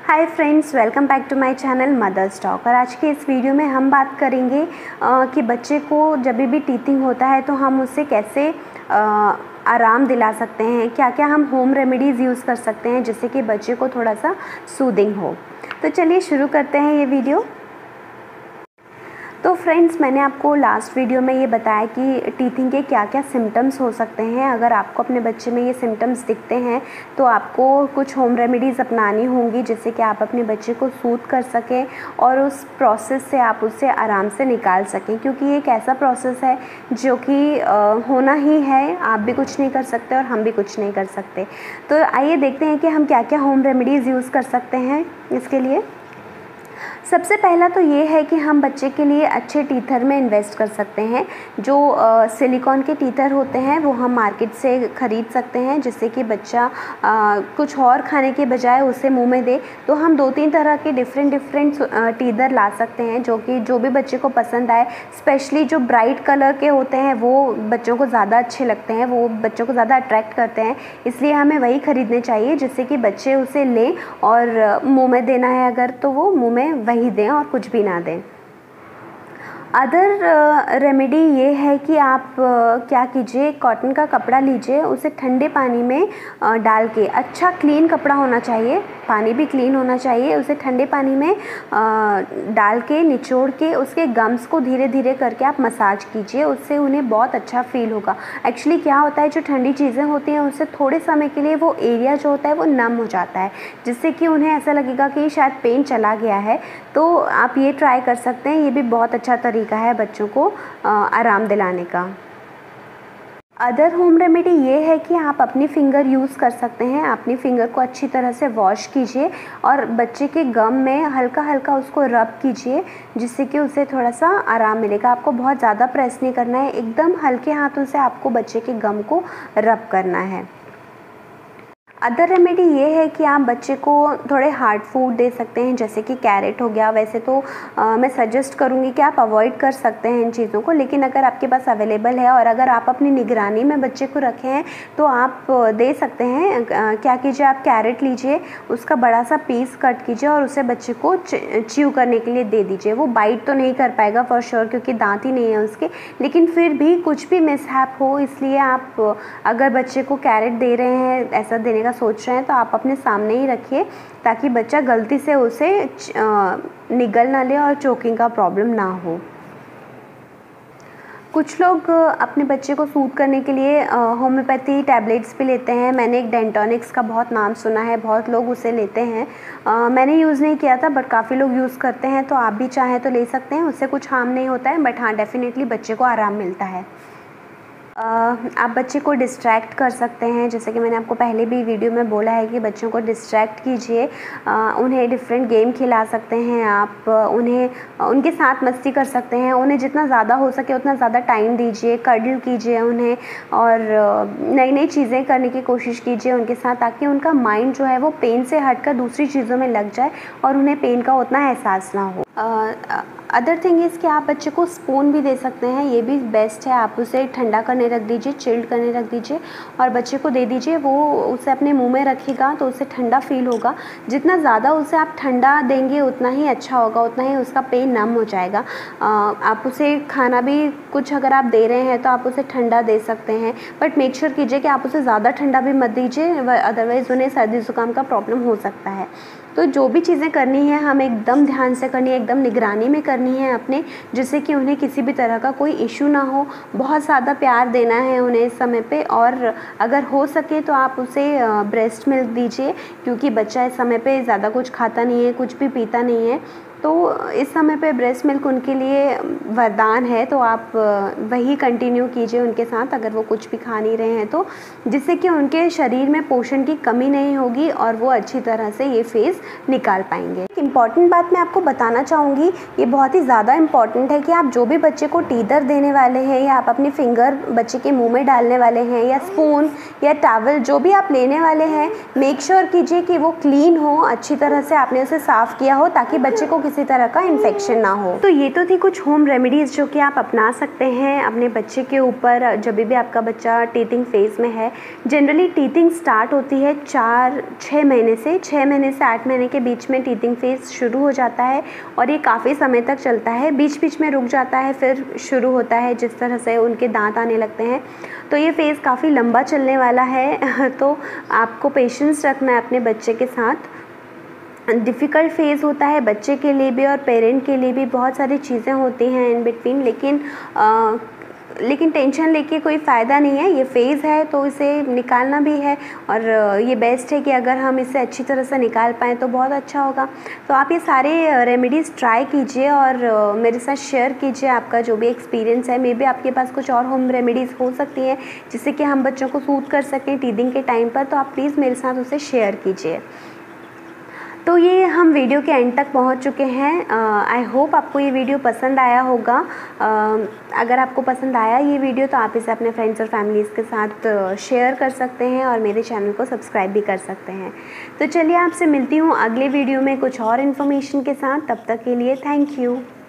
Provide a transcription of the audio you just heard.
Hi friends, welcome back to my channel mothers talk. और आज के इस वीडियो में हम बात करेंगे कि बच्चे को जब भी टीथिंग होता है तो हम उससे कैसे आराम दिला सकते हैं, क्या क्या हम होम रेमेडीज़ यूज़ कर सकते हैं जिससे कि बच्चे को थोड़ा सा सूदिंग हो। तो चलिए शुरू करते हैं ये वीडियो। तो फ्रेंड्स, मैंने आपको लास्ट वीडियो में ये बताया कि टीथिंग के क्या क्या सिम्टम्स हो सकते हैं। अगर आपको अपने बच्चे में ये सिम्टम्स दिखते हैं तो आपको कुछ होम रेमेडीज़ अपनानी होंगी जिससे कि आप अपने बच्चे को सूद कर सकें और उस प्रोसेस से आप उससे आराम से निकाल सकें, क्योंकि ये एक ऐसा प्रोसेस है जो कि होना ही है। आप भी कुछ नहीं कर सकते और हम भी कुछ नहीं कर सकते। तो आइए देखते हैं कि हम क्या क्या होम रेमेडीज़ यूज़ कर सकते हैं इसके लिए। सबसे पहला तो ये है कि हम बच्चे के लिए अच्छे टीथर में इन्वेस्ट कर सकते हैं। जो सिलिकॉन के टीथर होते हैं वो हम मार्केट से ख़रीद सकते हैं, जिससे कि बच्चा कुछ और खाने के बजाय उसे मुंह में दे। तो हम 2-3 तरह के डिफरेंट टीथर ला सकते हैं जो भी बच्चे को पसंद आए। स्पेशली जो ब्राइट कलर के होते हैं वो बच्चों को ज़्यादा अच्छे लगते हैं, वो बच्चों को ज़्यादा अट्रैक्ट करते हैं, इसलिए हमें वही ख़रीदने चाहिए जिससे कि बच्चे उसे लें और मुँह में देना है अगर तो वो मुँह में वही दें और कुछ भी ना दें। अदर रेमेडी ये है कि आप क्या कीजिए, कॉटन का कपड़ा लीजिए, उसे ठंडे पानी में डाल के, अच्छा क्लीन कपड़ा होना चाहिए, पानी भी क्लीन होना चाहिए, उसे ठंडे पानी में डाल के निचोड़ के उसके गम्स को धीरे धीरे करके आप मसाज कीजिए। उससे उन्हें बहुत अच्छा फील होगा। एक्चुअली क्या होता है, जो ठंडी चीज़ें होती हैं उससे थोड़े समय के लिए वो एरिया जो होता है वो नम हो जाता है, जिससे कि उन्हें ऐसा लगेगा कि शायद पेन चला गया है। तो आप ये ट्राई कर सकते हैं, ये भी बहुत अच्छा तरीका है बच्चों को आराम दिलाने का। अदर होम रेमेडी ये है कि आप अपनी फिंगर यूज़ कर सकते हैं। अपनी फिंगर को अच्छी तरह से वॉश कीजिए और बच्चे के गम में हल्का हल्का उसको रब कीजिए, जिससे कि उसे थोड़ा सा आराम मिलेगा। आपको बहुत ज़्यादा प्रेस नहीं करना है, एकदम हल्के हाथों से आपको बच्चे के गम को रब करना है। अदर रेमेडी ये है कि आप बच्चे को थोड़े हार्ड फूड दे सकते हैं, जैसे कि कैरेट हो गया। वैसे तो मैं सजेस्ट करूँगी कि आप अवॉइड कर सकते हैं इन चीज़ों को, लेकिन अगर आपके पास अवेलेबल है और अगर आप अपनी निगरानी में बच्चे को रखे हैं तो आप दे सकते हैं। क्या कीजिए, आप कैरेट लीजिए, उसका बड़ा सा पीस कट कीजिए और उसे बच्चे को च्यू करने के लिए दे दीजिए। वो बाइट तो नहीं कर पाएगा फॉर श्योर, क्योंकि दांत ही नहीं है उसके, लेकिन फिर भी कुछ भी मिसहैप हो, इसलिए आप अगर बच्चे को कैरेट दे रहे हैं, ऐसा देने का सोच रहे हैं, तो आप अपने सामने ही रखिए ताकि बच्चा गलती से उसे निगल ना ले और चोकिंग का प्रॉब्लम ना हो। कुछ लोग अपने बच्चे को सूद करने के लिए होम्योपैथी टैबलेट्स भी लेते हैं। मैंने एक डेंटोनिक्स का बहुत नाम सुना है, बहुत लोग उसे लेते हैं। मैंने यूज़ नहीं किया था बट काफ़ी लोग यूज़ करते हैं, तो आप भी चाहें तो ले सकते हैं। उससे कुछ हार्म नहीं होता है, बट हाँ, डेफिनेटली बच्चे को आराम मिलता है। आप बच्चे को डिस्ट्रैक्ट कर सकते हैं, जैसे कि मैंने आपको पहले भी वीडियो में बोला है कि बच्चों को डिस्ट्रैक्ट कीजिए। उन्हें डिफरेंट गेम खिला सकते हैं, आप उन्हें उनके साथ मस्ती कर सकते हैं। उन्हें जितना ज़्यादा हो सके उतना ज़्यादा टाइम दीजिए, कडल कीजिए उन्हें और नई नई चीज़ें करने की कोशिश कीजिए उनके साथ, ताकि उनका माइंड जो है वो पेन से हटकर दूसरी चीज़ों में लग जाए और उन्हें पेन का उतना एहसास ना हो। अदर थिंग इज़ कि आप बच्चे को स्पून भी दे सकते हैं, ये भी बेस्ट है। आप उसे ठंडा करने रख दीजिए, चिल्ड करने रख दीजिए और बच्चे को दे दीजिए। वो उसे अपने मुंह में रखेगा तो उसे ठंडा फील होगा। जितना ज़्यादा उसे आप ठंडा देंगे उतना ही अच्छा होगा, उतना ही उसका पेन नम हो जाएगा। आप उसे खाना भी कुछ अगर आप दे रहे हैं तो आप उसे ठंडा दे सकते हैं, बट मेक श्योर कीजिए कि आप उसे ज़्यादा ठंडा भी मत दीजिए, अदरवाइज़ उन्हें सर्दी ज़ुकाम का प्रॉब्लम हो सकता है। तो जो भी चीज़ें करनी है हमें एकदम ध्यान से करनी है, एकदम निगरानी में करनी है अपने, जिससे कि उन्हें किसी भी तरह का कोई इशू ना हो। बहुत ज़्यादा प्यार देना है उन्हें इस समय पे, और अगर हो सके तो आप उसे ब्रेस्ट मिल्क दीजिए, क्योंकि बच्चा इस समय पे ज़्यादा कुछ खाता नहीं है, कुछ भी पीता नहीं है। तो इस समय पे ब्रेस्ट मिल्क उनके लिए वरदान है, तो आप वही कंटिन्यू कीजिए उनके साथ अगर वो कुछ भी खा नहीं रहे हैं तो, जिससे कि उनके शरीर में पोषण की कमी नहीं होगी और वो अच्छी तरह से ये फेज़ निकाल पाएंगे। एक इम्पॉर्टेंट बात मैं आपको बताना चाहूँगी, ये बहुत ही ज़्यादा इम्पॉर्टेंट है कि आप जो भी बच्चे को टीथर देने वाले हैं या आप अपनी फिंगर बच्चे के मुँह में डालने वाले हैं या स्पून या टॉवल जो भी आप लेने वाले हैं, मेक श्योर कीजिए कि वो क्लीन हो, अच्छी तरह से आपने उसे साफ़ किया हो, ताकि बच्चे को किसी तरह का इन्फेक्शन ना हो। तो ये तो थी कुछ होम रेमेडीज़ जो कि आप अपना सकते हैं अपने बच्चे के ऊपर जब भी आपका बच्चा टीथिंग फेज़ में है। जनरली टीथिंग स्टार्ट होती है 6 महीने से 8 महीने के बीच में टीथिंग फेज़ शुरू हो जाता है और ये काफ़ी समय तक चलता है, बीच बीच में रुक जाता है फिर शुरू होता है जिस तरह से उनके दांत आने लगते हैं। तो ये फ़ेज़ काफ़ी लंबा चलने वाला है तो आपको पेशेंस रखना है अपने बच्चे के साथ। डिफ़िकल्ट फ़ेज़ होता है बच्चे के लिए भी और पेरेंट के लिए भी, बहुत सारी चीज़ें होती हैं इन बिटवीन, लेकिन टेंशन लेके कोई फ़ायदा नहीं है। ये फ़ेज़ है तो इसे निकालना भी है और ये बेस्ट है कि अगर हम इसे अच्छी तरह से निकाल पाएँ तो बहुत अच्छा होगा। तो आप ये सारे रेमेडीज़ ट्राई कीजिए और मेरे साथ शेयर कीजिए आपका जो भी एक्सपीरियंस है। मे बी आपके पास कुछ और होम रेमेडीज़ हो सकती हैं जिससे कि हम बच्चों को सूद कर सकें टीथिंग के टाइम पर, तो आप प्लीज़ मेरे साथ उसे शेयर कीजिए। तो ये हम वीडियो के एंड तक पहुंच चुके हैं। आई होप आपको ये वीडियो पसंद आया होगा। अगर आपको पसंद आया ये वीडियो तो आप इसे अपने फ्रेंड्स और फैमिलीज़ के साथ शेयर कर सकते हैं और मेरे चैनल को सब्सक्राइब भी कर सकते हैं। तो चलिए आपसे मिलती हूँ अगले वीडियो में कुछ और इन्फॉर्मेशन के साथ। तब तक के लिए थैंक यू।